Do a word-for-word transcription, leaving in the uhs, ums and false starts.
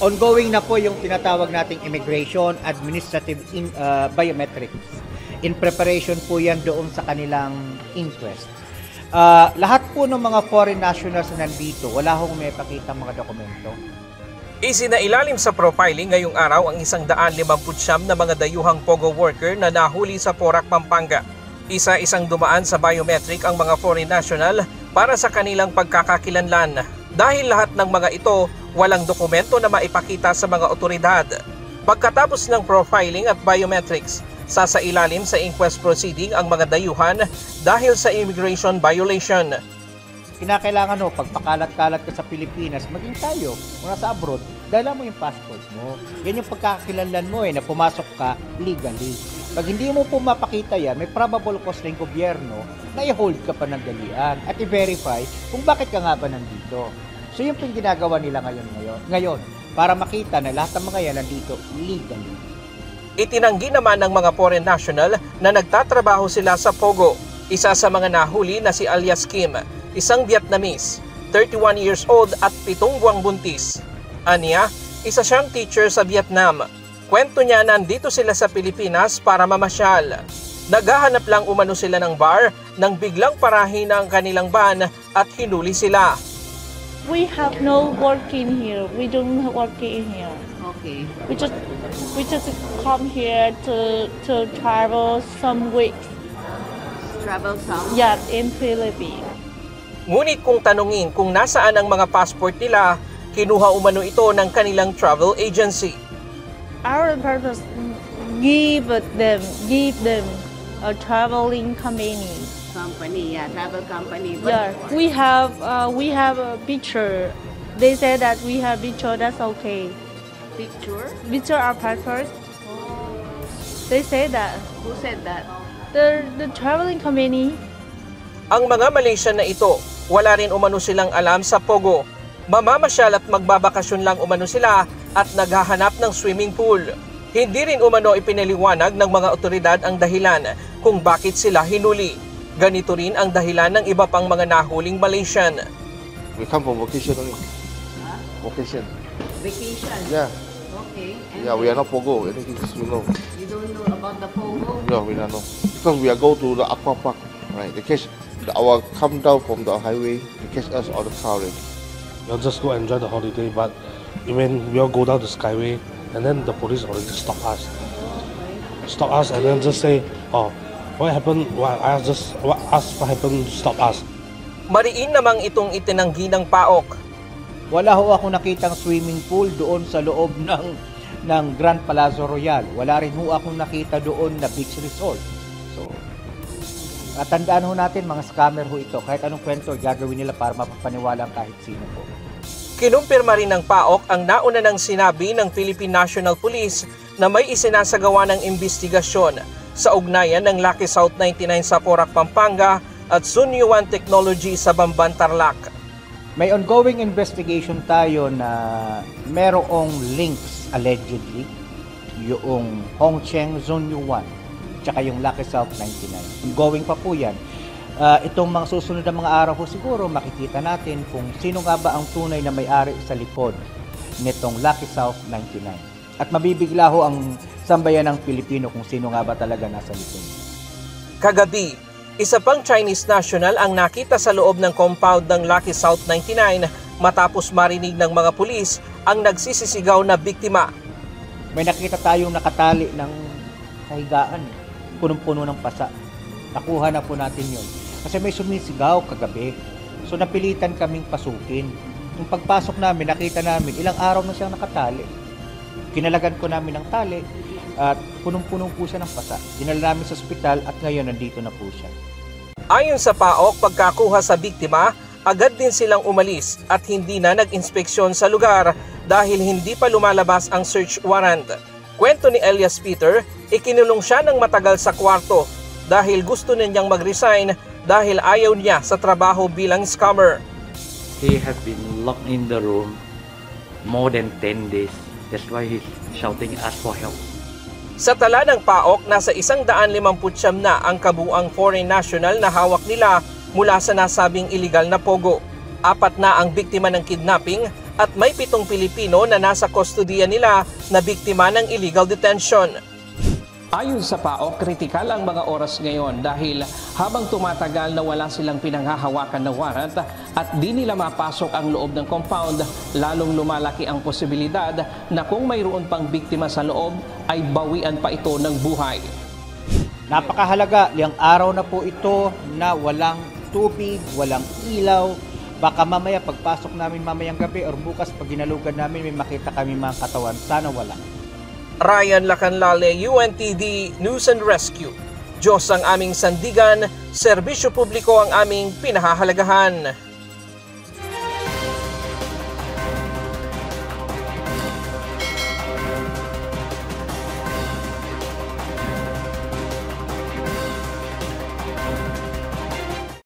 Ongoing na po yung tinatawag nating immigration administrative in, uh, biometrics. In preparation po yan doon sa kanilang inquest. Uh, lahat po ng mga foreign nationals na nandito, wala hong may pakita mga dokumento. Isinailalim sa profiling ngayong araw ang isang daan limamput siyam na mga dayuhang Pogo worker na nahuli sa Porac, Pampanga. Isa-isang dumaan sa biometric ang mga foreign national para sa kanilang pagkakakilanlan. Dahil lahat ng mga ito, walang dokumento na maipakita sa mga otoridad. Pagkatapos ng profiling at biometrics, sasailalim sa inquest proceeding ang mga dayuhan dahil sa immigration violation. Kinakailangan no, pagpakalat-kalat ka sa Pilipinas, maging tayo, muna sa abroad, dala mo yung passport mo. Yan yung pagkakakilanlan mo eh, na pumasok ka legally. Pag hindi mo po mapakita yan, may probable cause ng gobyerno na i-hold ka pa ng dalian at i-verify kung bakit ka nga ba nandito. So yun po yung ginagawa nila ngayon, ngayon, ngayon para makita na lahat ng mga yan nandito legally. Itinanggi naman ng mga foreign national na nagtatrabaho sila sa Pogo. Isa sa mga nahuli na si alias Kim, isang Vietnamese, thirty-one years old at pitong buwang buntis. Aniya, isa siyang teacher sa Vietnam. Kwento niya nandito sila sa Pilipinas para mamasyal. Naghahanap lang umano sila ng bar nang biglang parahin ang kanilang van at hinuli sila. We have no working here. We don't work in here. Okay. We just we just come here to to travel some weeks. Travel some? Yeah, in Philippines. Ngunit kung tanungin kung nasaan ang mga passport nila, kinuha umano ito ng kanilang travel agency. Our purpose give them give them a traveling company. Company, yeah, travel company. But Yeah, we have uh, we have a picture. They said that we have picture. That's okay. picture? Picture our passport. They say that Who said that? the the traveling company. Ang mga Malaysian na ito, wala rin umano silang alam sa Pogo. Mamamasyal at magbabakasyon lang umano sila at naghahanap ng swimming pool. Hindi rin umano ipinaliwanag ng mga otoridad ang dahilan kung bakit sila hinuli. Ganito rin ang dahilan ng iba pang mga nahuling Malaysian. We come from vacation only. Huh? Vacation. Vacation? Yeah. Okay. And Yeah, we are not Pogo. Anything you know. You don't know about the Pogo? No, we don't know. Because we are go to the aqua park, right? They catch the, our come down from the highway. They catch us on the car already. We'll just go enjoy the holiday, but when we all go down the Skyway, and then the police already stop us. Stop us and then just say, oh, what happened? What, I just what, ask what happened, stop us. Mariin namang itong itinanggi ng PAOK. Wala ho ako nakitang swimming pool doon sa loob ng ng Grand Palazzo Royal. Wala rin ho akong nakita doon na beach resort. So, at tandaan ho natin, mga scammer ho ito. Kahit anong kwento, gagawin nila para mapapaniwala kahit sino po. Kinumpirma rin ng PAOK ang nauna ng sinabi ng Philippine National Police na may isinasagawa ng investigasyon sa ugnayan ng Lucky South ninety-nine sa Porac, Pampanga at Sunyuan Technology sa Bamban, Tarlac. May ongoing investigation tayo na merong links allegedly yung Hongcheng Zone one tsaka yung Lucky South ninety-nine. Ongoing pa po yan. Uh, itong mga susunod na mga araw ko siguro makikita natin kung sino nga ba ang tunay na may-ari sa likod nitong Lucky South ninety-nine. At mabibigla ho ang sambayan ng Pilipino kung sino nga ba talaga nasa likod. Kagabi, isa pang Chinese national ang nakita sa loob ng compound ng Lucky South ninety-nine matapos marinig ng mga pulis ang nagsisisigaw na biktima. May nakita tayong nakatali ng kahigaan, punong-puno ng pasa. Nakuha na po natin yun. Kasi may sumisigaw kagabi. So napilitan kaming pasukin. Nung pagpasok namin, nakita namin ilang araw na siyang nakatali. Kinalagan ko namin ng tali at punong-puno po siya ng pasa. Dinala namin sa ospital at ngayon nandito na po siya. Ayon sa PAOK, pagkakuha sa biktima, agad din silang umalis at hindi na nag-inspeksyon sa lugar dahil hindi pa lumalabas ang search warrant. Kwento ni Elias Peter, ikinulong siya ng matagal sa kwarto dahil gusto niyang mag-resign dahil ayaw niya sa trabaho bilang scammer. He has been locked in the room more than ten days. That's why he's shouting us for help. Sa tala ng PAOK, nasa isang daan limamput siyam na ang kabuang foreign national na hawak nila mula sa nasabing iligal na Pogo. Apat na ang biktima ng kidnapping at may pitong Pilipino na nasa kustodiya nila na biktima ng illegal detention. Ayon sa P A O, kritikal ang mga oras ngayon dahil habang tumatagal na wala silang pinanghahawakan na warrant at di nila mapasok ang loob ng compound, lalong lumalaki ang posibilidad na kung mayroon pang biktima sa loob ay bawian pa ito ng buhay. Napakahalaga, yung araw na po ito na walang tubig, walang ilaw. Baka mamaya pagpasok namin mamayang gabi or bukas pag ginalugan namin may makita kami mga katawan. Sana wala. Ryan Lacanlale, U N T D News and Rescue. Diyos ang aming sandigan, serbisyo publiko ang aming pinahahalagahan.